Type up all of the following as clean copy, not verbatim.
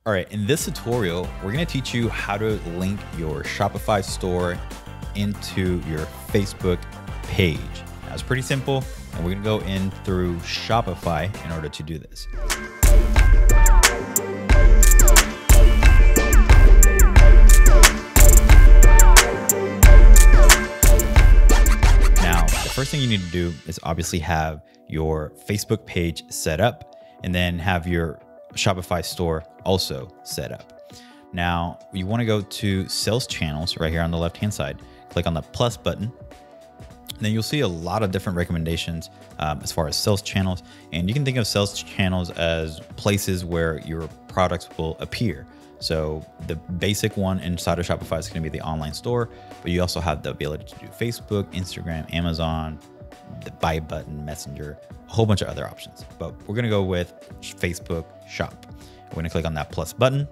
All right, in this tutorial, we're gonna teach you how to link your Shopify store into your Facebook page. Now, it's pretty simple, and we're gonna go in through Shopify in order to do this. Now, the first thing you need to do is obviously have your Facebook page set up and then have your Shopify store also set up. Now, you want to go to sales channels right here on the left hand side, click on the plus button. And then you'll see a lot of different recommendations as far as sales channels. And you can think of sales channels as places where your products will appear. So the basic one inside of Shopify is going to be the online store, but you also have the ability to do Facebook, Instagram, Amazon, the buy button, Messenger, a whole bunch of other options. But we're going to go with Facebook Shop. We're going to click on that plus button.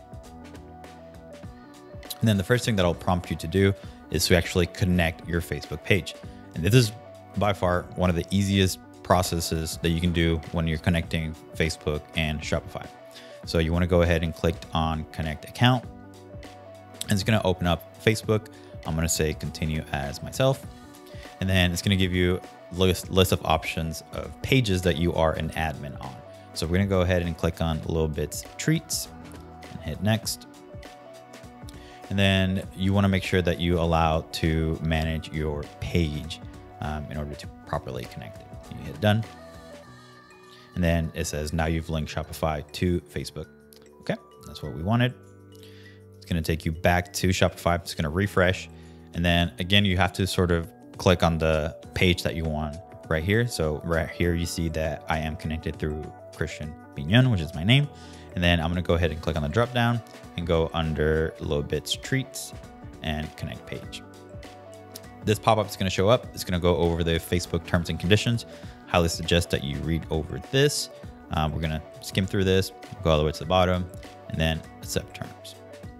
And then the first thing that I'll prompt you to do is to actually connect your Facebook page. And this is by far one of the easiest processes that you can do when you're connecting Facebook and Shopify. So you want to go ahead and click on connect account. And it's going to open up Facebook. I'm going to say continue as myself. And then it's going to give you a list of options of pages that you are an admin on. So we're going to go ahead and click on Little Bits Treats and hit next. And then you want to make sure that you allow to manage your page in order to properly connect it. You hit done. And then it says now you've linked Shopify to Facebook. Okay, that's what we wanted. It's going to take you back to Shopify. It's going to refresh. And then again, you have to sort of click on the page that you want right here. So right here, you see that I am connected through Christian Bignon, which is my name. And then I'm going to go ahead and click on the drop down and go under Little Bits Treats and connect page. This pop-up is going to show up. It's going to go over the Facebook terms and conditions. Highly suggest that you read over this. We're going to skim through this, go all the way to the bottom, and then accept terms.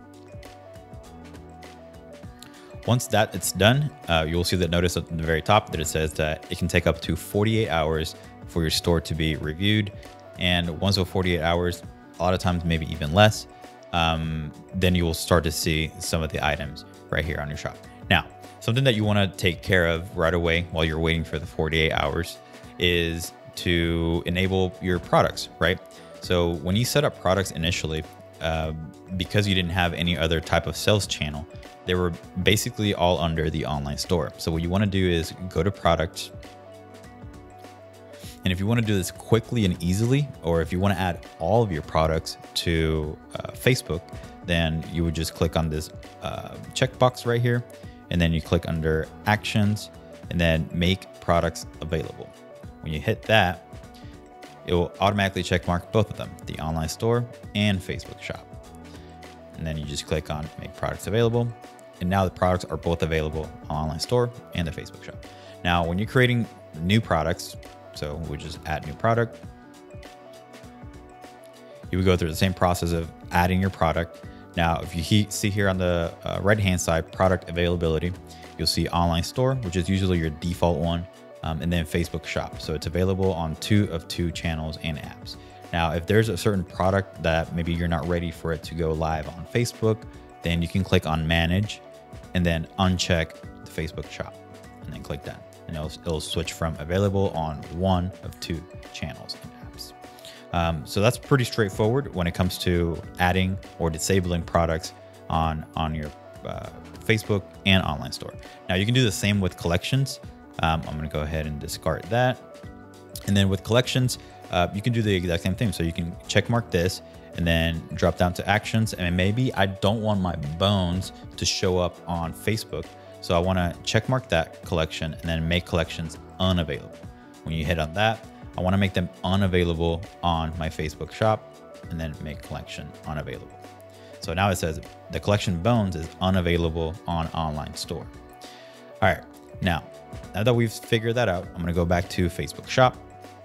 Once that it's done, you'll see that notice at the very top that it says that it can take up to 48 hours for your store to be reviewed. And once those 48 hours, a lot of times maybe even less, then you will start to see some of the items right here on your shop. Now, something that you want to take care of right away while you're waiting for the 48 hours is to enable your products, right? So when you set up products initially, because you didn't have any other type of sales channel, they were basically all under the online store. So what you want to do is go to products. And if you want to do this quickly and easily, or if you want to add all of your products to Facebook, then you would just click on this checkbox right here. And then you click under actions and then make products available. When you hit that, it will automatically check mark both of them, the online store and Facebook shop. And then you just click on make products available. And now the products are both available on online store and the Facebook shop. Now, when you're creating new products, so we just add new product, you would go through the same process of adding your product. Now, if you see here on the right-hand side, product availability, you'll see online store, which is usually your default one, and then Facebook shop. So it's available on 2 of 2 channels and apps. Now, if there's a certain product that maybe you're not ready for it to go live on Facebook, then you can click on manage and then uncheck the Facebook shop and then click done. And it'll switch from available on 1 of 2 channels and apps. So that's pretty straightforward when it comes to adding or disabling products on your Facebook and online store. Now you can do the same with collections. I'm going to go ahead and discard that. And then with collections, you can do the exact same thing. So you can check mark this and then drop down to actions. And maybe I don't want my bones to show up on Facebook. So I want to check mark that collection and then make collections unavailable. When you hit on that, I want to make them unavailable on my Facebook shop and then make collection unavailable. So now it says the collection bones is unavailable on online store. All right, now that we've figured that out, I'm going to go back to Facebook shop.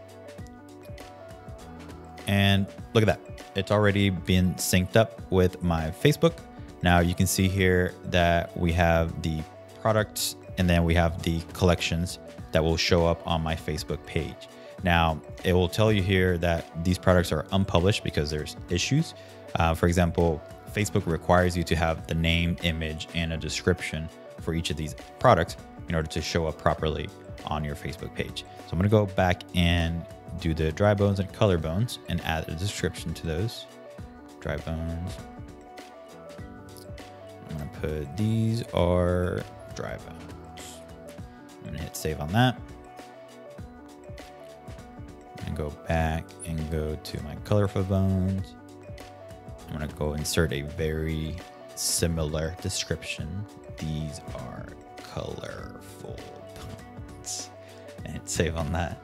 And look at that. It's already been synced up with my Facebook. Now you can see here that we have the products and then we have the collections that will show up on my Facebook page. Now it will tell you here that these products are unpublished because there's issues. For example, Facebook requires you to have the name, image, and a description for each of these products in order to show up properly on your Facebook page. So I'm gonna go back and do the dry bones and color bones and add a description to those. Dry bones. I'm gonna put these are dry bones. I'm gonna hit save on that. And go back and go to my colorful bones. I'm gonna go insert a very similar description. These are colorful bones. And hit save on that.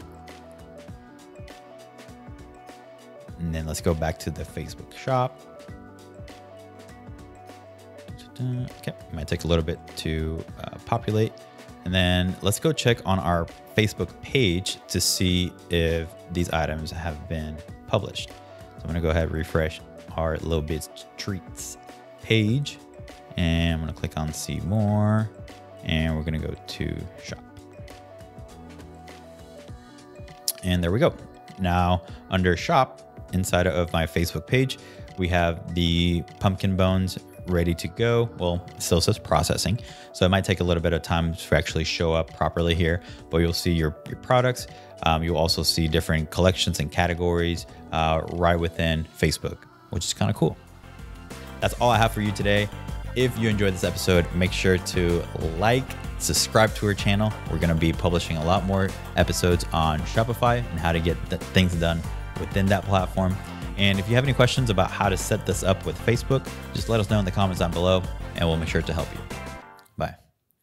And then let's go back to the Facebook shop. Okay, it might take a little bit to populate. And then let's go check on our Facebook page to see if these items have been published. So I'm gonna go ahead and refresh our Little Bits Treats page. And I'm gonna click on see more. And we're gonna go to shop. And there we go. Now under shop, inside of my Facebook page, we have the pumpkin bones ready to go. Well, it still says processing, so it might take a little bit of time to actually show up properly here, but you'll see your products. You'll also see different collections and categories right within Facebook, which is kind of cool. That's all I have for you today. If you enjoyed this episode, make sure to like, subscribe to our channel. We're going to be publishing a lot more episodes on Shopify and how to get things done within that platform. And if you have any questions about how to set this up with Facebook, just let us know in the comments down below and we'll make sure to help you.